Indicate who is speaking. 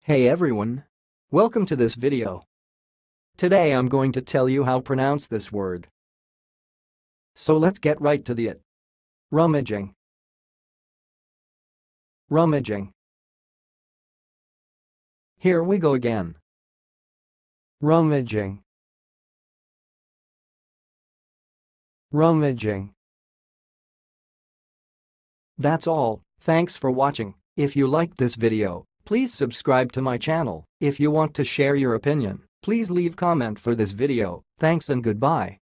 Speaker 1: Hey everyone! Welcome to this video. Today I'm going to tell you how to pronounce this word. So let's get right to it. Rummaging. Rummaging. Here we go again. Rummaging. Rummaging. That's all. Thanks for watching. If you liked this video, please subscribe to my channel. If you want to share your opinion, please leave comment for this video. Thanks and goodbye.